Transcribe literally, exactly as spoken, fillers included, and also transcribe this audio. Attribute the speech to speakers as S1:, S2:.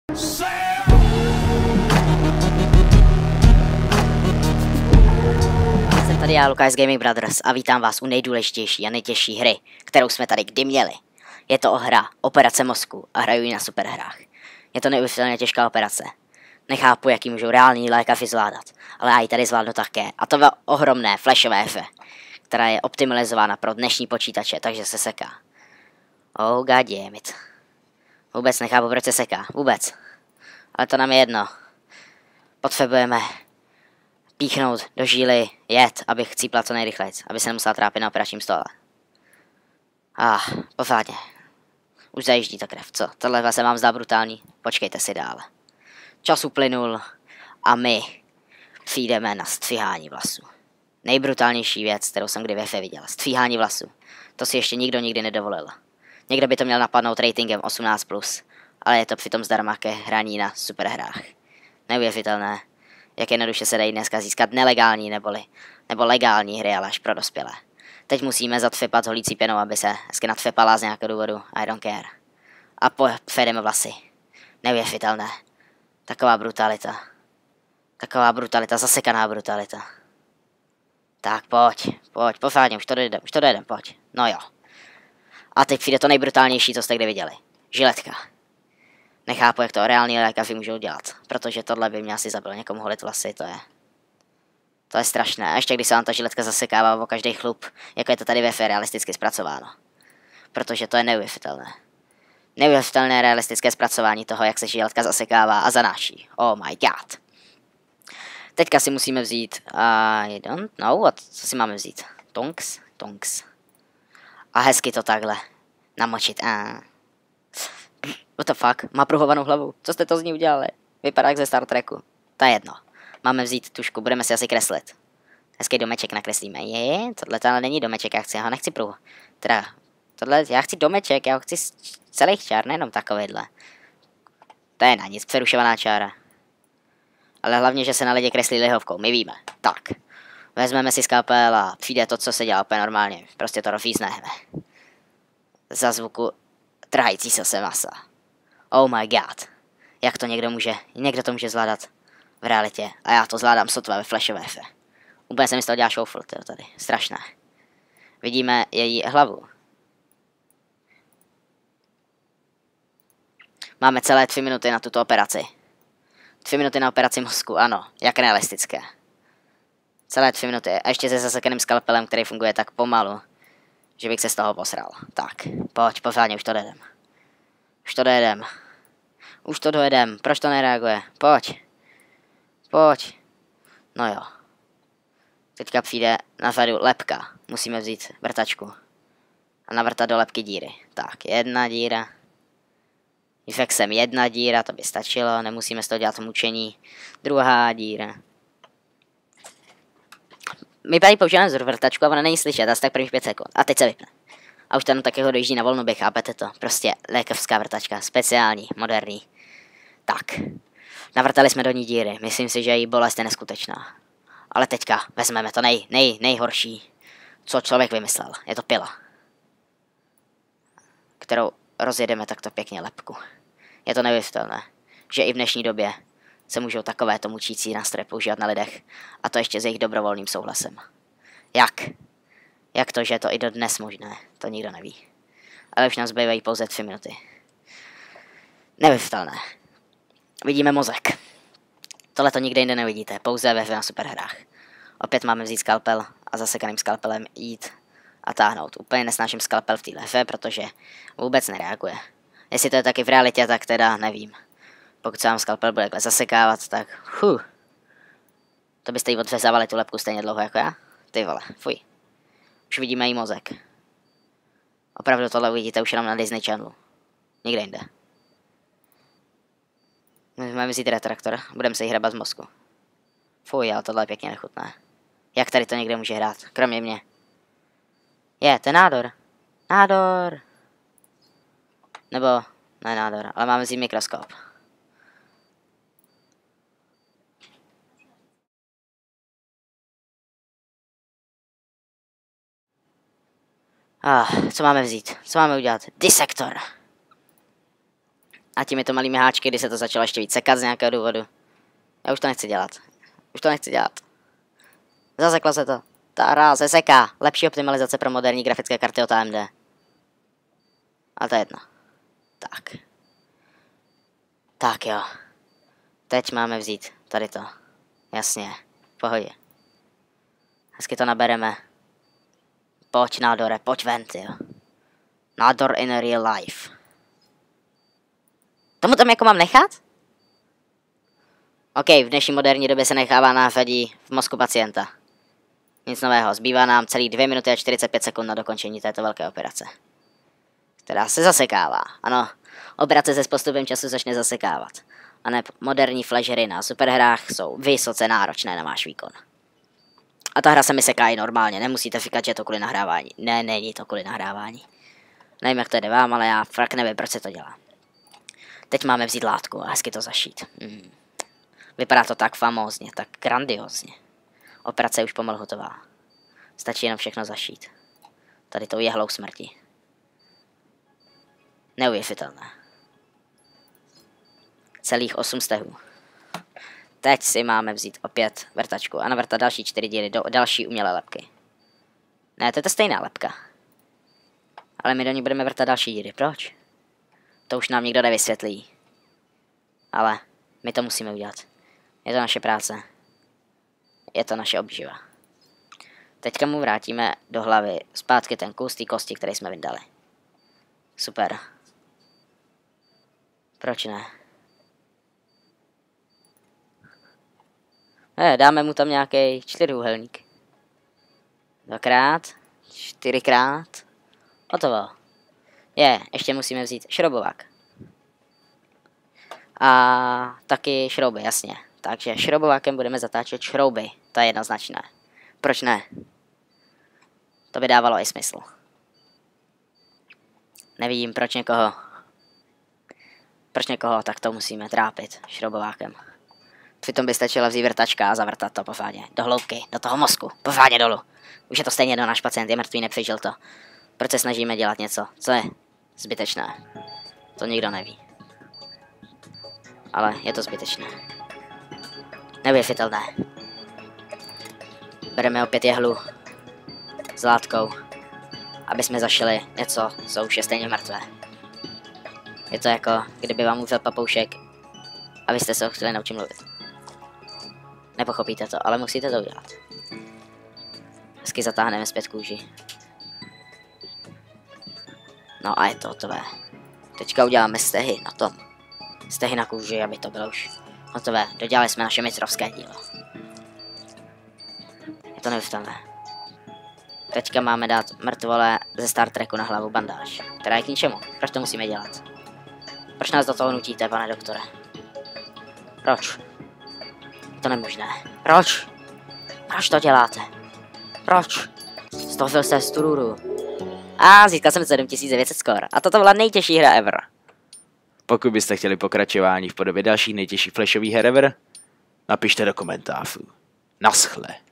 S1: Jsem tady já, Lukáš z Gaming Brothers, a vítám vás u nejdůležitější a nejtěžší hry, kterou jsme tady kdy měli. Je to hra Operace mozku a hraju ji na superhrách. Je to neuvěřitelně těžká operace. Nechápu, jak ji můžou reální lékaři zvládat, ale já ji tady zvládnu také. A to ve ohromné flashové hře, která je optimalizována pro dnešní počítače, takže se seká. Oh god damn it. Vůbec nechápu, proč se seká. Vůbec. Ale to nám je jedno. Potřebujeme píchnout do žíly jed, abych cípla co nejrychleji, aby se nemusela trápit na operačním stole. Ah, pořádně. Už zajíždí ta krev, co? Tohle se vám zdá brutální? Počkejte si dále. Čas uplynul a my přijdeme na stříhání vlasů. Nejbrutálnější věc, kterou jsem kdy ve hře viděl. Stříhání vlasů. To si ještě nikdo nikdy nedovolil. Někdo by to měl napadnout ratingem osmnáct plus, ale je to přitom zdarma ke hraní na superhrách. Neuvěřitelné, jak jednoduše se dají dneska získat nelegální neboli, nebo legální hry, ale až pro dospělé. Teď musíme zatřepat holící pěnou, aby se hezky natřepala z nějakého důvodu. I don't care. A po, přejdeme vlasy. Neuvěřitelné. Taková brutalita. Taková brutalita, zasekaná brutalita. Tak pojď, pojď, pořádně, už to dojedem, už to dojedem, pojď. No jo. A teď přijde to nejbrutálnější, co jste kdy viděli. Žiletka. Nechápu, jak to reální lékaři můžou dělat, protože tohle by mě asi zabilo někomu holit vlasy, to je... To je strašné, a ještě když se vám ta žiletka zasekává o každý chlup, jako je to tady ve hře realisticky zpracováno. Protože to je neuvěřitelné. Neuvěřitelné realistické zpracování toho, jak se žiletka zasekává a zanáší. Oh my god. Teďka si musíme vzít... Uh, I don't know, what, co si máme vzít? Tonks? Tonks. A hezky to takhle namočit. Uh. What the fuck? Má pruhovanou hlavu. Co jste to z ní udělali? Vypadá jak ze Star Treku. To je jedno. Máme vzít tušku, budeme si asi kreslit. Hezký domeček nakreslíme. Je, tohle to ale není domeček, já chci, já ho nechci pruh. Teda, tohle, já chci domeček, já ho chci celých čár, nejenom takovýhle. To je na nic, přerušovaná čára. Ale hlavně, že se na lidi kreslí lihovkou, my víme. Tak, vezmeme si skalpel a přijde to, co se dělá úplně normálně. Prostě to rozvízneme. Za zvuku trhající se masa. Oh my god. Jak to někdo může, někdo to může zvládat v realitě. A já to zvládám sotva ve flashové hře. Úplně se mi z toho dělá šoufl, tyjo, tady. Strašné. Vidíme její hlavu. Máme celé tři minuty na tuto operaci. Tři minuty na operaci mozku, ano. Jak realistické. Celé tři minuty. A ještě se zasekeným skalpelem, který funguje tak pomalu, že bych se z toho posral. Tak, pojď, pořádně, už to dojedem. Už to dojedem. Už to dojedem. Proč to nereaguje? Pojď. Pojď. No jo. Teďka přijde na řadu lepka. Musíme vzít vrtačku. A navrtat do lepky díry. Tak, jedna díra. Řekl jsem jedna díra, to by stačilo. Nemusíme z toho dělat mučení. Druhá díra. My tady používáme z vrtačku a ona není slyšet, asi tak prvních pět sekund. A teď se vypne. A už tam taky dojíždí na volnou běh, chápete to? Prostě lékařská vrtačka, speciální, moderní. Tak, navrtali jsme do ní díry, myslím si, že její bolest je neskutečná. Ale teďka vezmeme to nej, nej, nejhorší, co člověk vymyslel. Je to pila, kterou rozjedeme takto pěkně lepku. Je to neuvěřitelné, že i v dnešní době se můžou takovéto mučící nástroje používat na lidech, a to ještě s jejich dobrovolným souhlasem. Jak? Jak to, že je to i dodnes možné, to nikdo neví. Ale už nám zbývají pouze tři minuty. Neuvěřitelné. Vidíme mozek. Tohle to nikde jinde nevidíte, pouze ve hře na superhrách. Opět máme vzít skalpel a zasekaným skalpelem jít a táhnout. Úplně nesnáším skalpel v téhle hře, protože vůbec nereaguje. Jestli to je taky v realitě, tak teda nevím. Pokud se vám skalpel bude takhle zasekávat, tak huh. To byste jí odřezávali tu lepku stejně dlouho jako já? Ty vole, fuj. Už vidíme jí mozek. Opravdu tohle uvidíte už jenom na Disney Channelu. Nikde jinde. My máme vzít retraktor, budeme se jí hrabat z mozku. Fuj, ale tohle je pěkně nechutné. Jak tady to někde může hrát, kromě mě? Je, to je nádor. Nádor. Nebo, ne nádor, ale máme vzít mikroskop. Ah, co máme vzít? Co máme udělat? Disektor. A těmi to malými háčky, kdy se to začalo ještě víc sekat z nějakého důvodu. Já už to nechci dělat. Už to nechci dělat. Zaseklo se to. Ta hra se seká. Lepší optimalizace pro moderní grafické karty od A M D. Ale to je jedno. Tak. Tak jo. Teď máme vzít tady to. Jasně. V pohodě. Hezky to nabereme. Pojď, nádore, pojď ven, jo. Nádor in real life. Tomu tam jako mám nechat? OK, v dnešní moderní době se nechává náfadí v mozku pacienta. Nic nového, zbývá nám celý dvě minuty a čtyřicet pět sekund na dokončení této velké operace. Která se zasekává. Ano, operace se s postupem času začne zasekávat. A ne moderní flashery na superhrách jsou vysoce náročné na váš výkon. A ta hra se mi seká i normálně, nemusíte říkat, že je to kvůli nahrávání. Ne, není to kvůli nahrávání. Nevím, jak to jde vám, ale já fakt nevím, proč se to dělá. Teď máme vzít látku a hezky to zašít. Hmm. Vypadá to tak famózně, tak grandiozně. Operace je už pomalu hotová. Stačí jenom všechno zašít. Tady tou jehlou smrti. Neuvěřitelné. Celých osm stehů. Teď si máme vzít opět vrtačku a navrtat další čtyři díly do další umělé lepky. Ne, to je ta stejná lepka. Ale my do ní budeme vrtat další díly. Proč? To už nám nikdo nevysvětlí. Ale my to musíme udělat. Je to naše práce. Je to naše obživa. Teďka mu vrátíme do hlavy zpátky ten kus té kosti, který jsme vydali. Super. Proč ne? Eh, dáme mu tam nějaký čtyřúhelník. Dvakrát, čtyřikrát. Hotovo. Je, ještě musíme vzít šroubovák. A taky šrouby, jasně. Takže šroubovákem budeme zatáčet šrouby. To je jednoznačné. Proč ne? To by dávalo i smysl. Nevidím, proč někoho... Proč někoho tak to musíme trápit šroubovákem. Přitom by stačila vzít vrtačka a zavrtat to pořádně. Do hloubky, do toho mozku, pořádně dolů. Už je to stejně, do náš pacient je mrtvý, nepřežil to. Proč se snažíme dělat něco, co je zbytečné? To nikdo neví. Ale je to zbytečné. Neuvěřitelné. Bereme opět jehlu s látkou, aby jsme zašili něco, co už je stejně mrtvé. Je to jako, kdyby vám umřel papoušek a vy jste se ho chtěli naučit mluvit. Nepochopíte to, ale musíte to udělat. Hezky zatáhneme zpět kůži. No a je to hotové. Teďka uděláme stehy na tom. Stehy na kůži, aby to bylo už hotové. Dodělali jsme naše mistrovské dílo. Je to neuvěřitelné. Teďka máme dát mrtvole ze Star Treku na hlavu bandáž, která je k ničemu. Proč to musíme dělat? Proč nás do toho nutíte, pane doktore? Proč? Je to nemožné. Proč? Proč to děláte? Proč? Stofil jste z tururu. A získal jsem sedm tisíc devět set skor. A toto byla nejtěžší hra ever.
S2: Pokud byste chtěli pokračování v podobě dalších nejtěžších flashových her ever, napište do komentářů. Naschle.